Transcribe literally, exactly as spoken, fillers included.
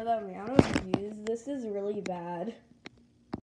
the amount of views, this is really bad.